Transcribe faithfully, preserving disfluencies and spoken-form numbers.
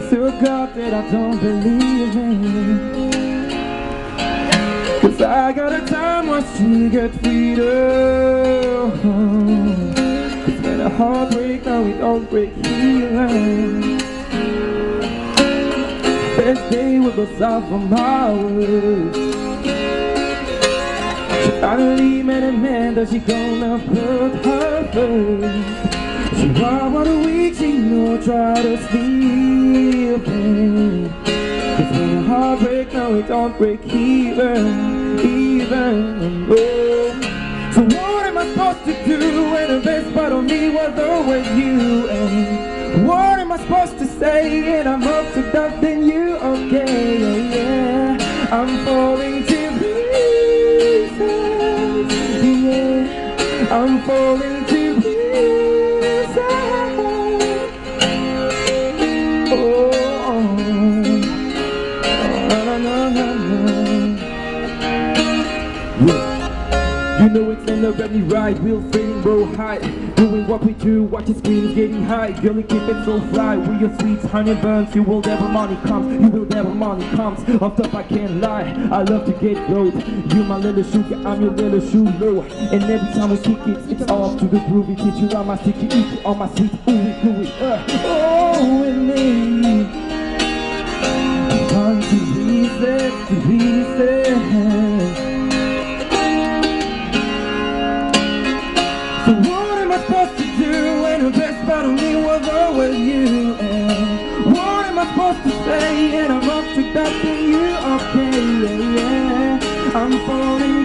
to a God that I don't believe in. Cause I got a time once to get freedom. Cause when a heart breaks, now we don't break healing. Best day will go south from my way. She finally met a man that she gonna put her first. She want what a week, she know try to sleep in. Cause when a heart breaks, now it don't break even, even, oh. So what am I supposed to do when the best part of me was always you? And what am I supposed to say? And I'm up to that than you, okay, yeah, yeah. I'm falling to pieces, yeah. I'm falling to pieces. You know it's never any right, we'll feeling roll high. Doing what we do, watch the screen getting high. Girl, you keep it so fly, with your sweet honey burns. You will never money comes, you will never money comes. Off top I can't lie, I love to get gold. You my little sugar, I'm your little shoe low. And every time we kick it, it's off to the groovy. Teach you on my sticky, eat you on my sweet ooey gooey. Uh, oh, with me one to pieces, to pieces. So what am I supposed to do when the best part of me was always you? And what am I supposed to say? And I'm up to that thing you, okay, yeah, yeah. I'm falling